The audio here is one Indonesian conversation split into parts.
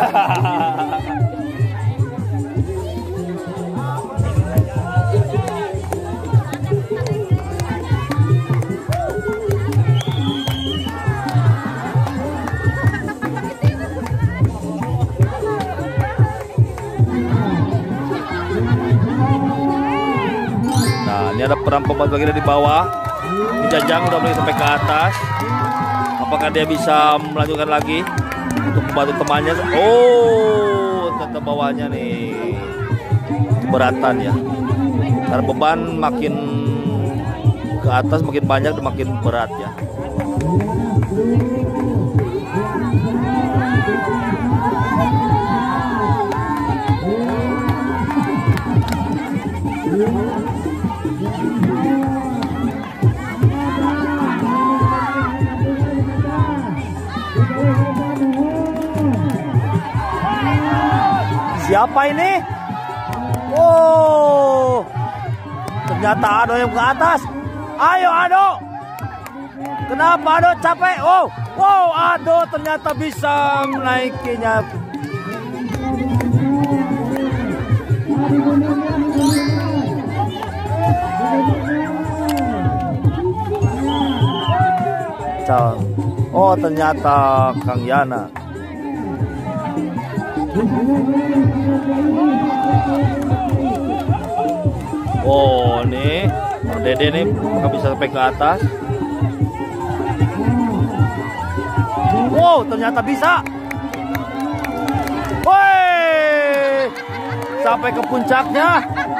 Nah, ini ada perampok bagian di bawah. Dijajang udah mulai sampai ke atas. Apakah dia bisa melanjutkan lagi untuk membantu temannya? Oh, tetap bawahnya nih keberatan ya. Karena beban makin ke atas makin banyak dan makin berat ya. Siapa ini? Oh, ternyata Ado yang ke atas. Ayo Ado. Kenapa Ado capek? Oh, wow, Ado ternyata bisa menaikinya. Oh, ternyata Kang Yana. Oh, nih Bang Dede nih nggak bisa sampai ke atas. Wow, ternyata bisa. Woi, sampai ke puncaknya.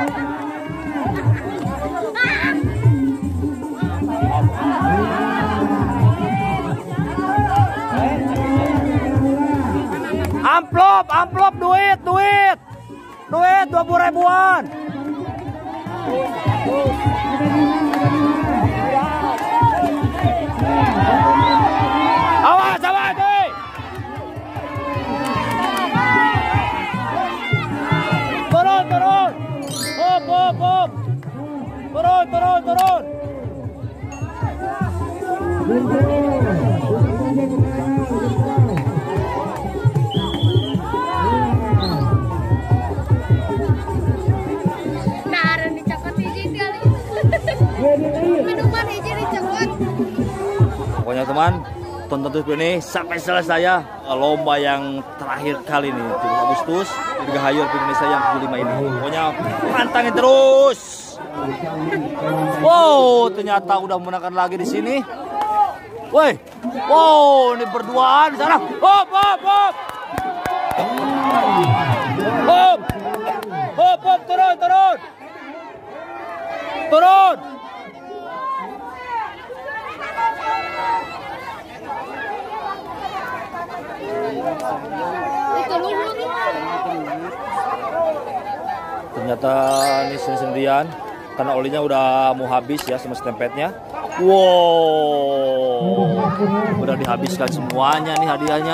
Amplop, duit 20 ribuan. Awas, deh. Turun. Hop. Turun. Pokoknya teman, tonton terus ini sampai selesai ya. Lomba yang terakhir kali nih 7 Agustus di Dirgahayu Indonesia yang ke-5 ini. Pokoknya pantangin terus. Wow, ternyata udah menangkan lagi di sini. Woi, wow, ini berduaan di sana. Hop. Turun. Ternyata ini sendirian karena olinya udah mau habis ya sama stempetnya. Wow, udah dihabiskan semuanya nih hadiahnya.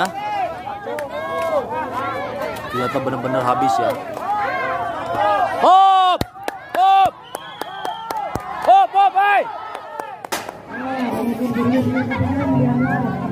Ternyata benar-benar habis ya. Hop, hey.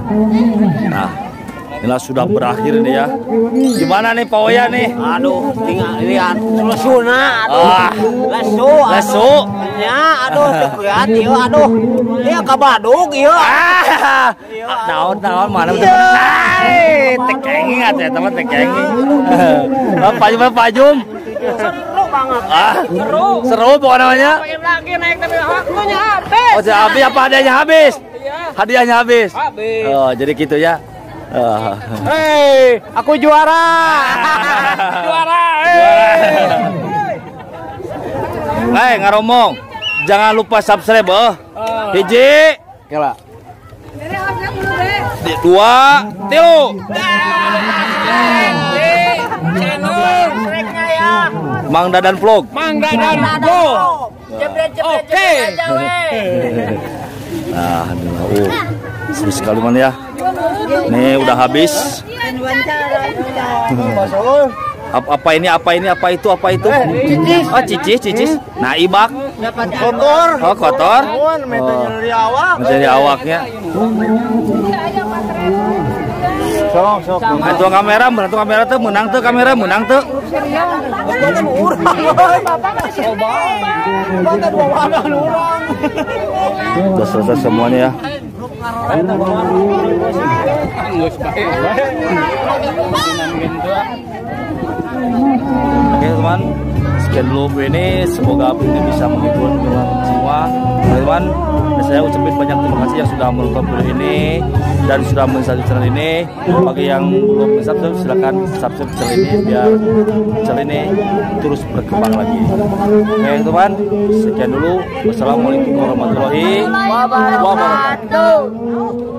Nah, inilah sudah berakhir nih ya. Gimana nih Pak Oya nih? Aduh, tinggal lihat lesuna, lesu, lesu. Ya, aduh, lihat, iya, aduh, iya kabadug, iya. Naon mana betul? Tekengi nggak ya teman tekengi. Bapak Jum. Seru banget. Seru pokoknya namanya. Pengen lagi naik tapi waktunya habis. Oh, habis apa hadiahnya habis? Iya. Hadiahnya habis. Habis. Oh, jadi gitu ya. Hei, aku juara. Juara. Hei, ngaromong. Jangan lupa subscribe, hiji, kela. 2, 3. Mang Dadan Vlog. Mang Dadan Vlog. Oke. Nah, seru sekali man ya. Nih udah habis. Apa itu? Oh, cicis. Nah, ibak. Kotor. Oh, kotor. Dari awak. Dari awaknya. Sok. Menantu kamera tuh menang tuh. Udah selesai semuanya ya. Oke teman, sekian dulu ini, semoga ini bisa menghibur teman semua. Teman-teman, saya ucapin banyak terima kasih yang sudah menonton video ini dan sudah men-subscribe channel ini. Bagi yang belum men-subscribe, silakan subscribe channel ini biar channel ini terus berkembang lagi. Oke teman, sekian dulu. Wassalamualaikum warahmatullahi wabarakatuh.